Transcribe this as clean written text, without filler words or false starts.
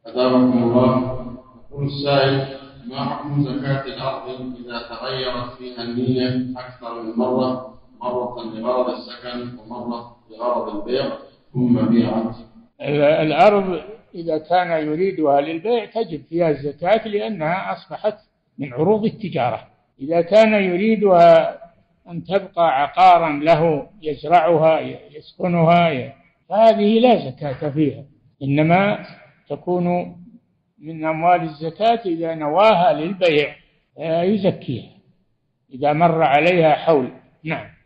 أدامكم الله. يقول السائل: ما حكم زكاة الأرض إذا تغيرت فيها النية أكثر من مرة، مرة لغرض السكن ومرة لغرض البيع ثم بيعت؟ الأرض إذا كان يريدها للبيع تجب فيها الزكاة، لأنها أصبحت من عروض التجارة. إذا كان يريدها أن تبقى عقارا له يزرعها يسكنها فهذه لا زكاة فيها، إنما تكون من أموال الزكاة إذا نواها للبيع يزكيها إذا مر عليها حول. نعم.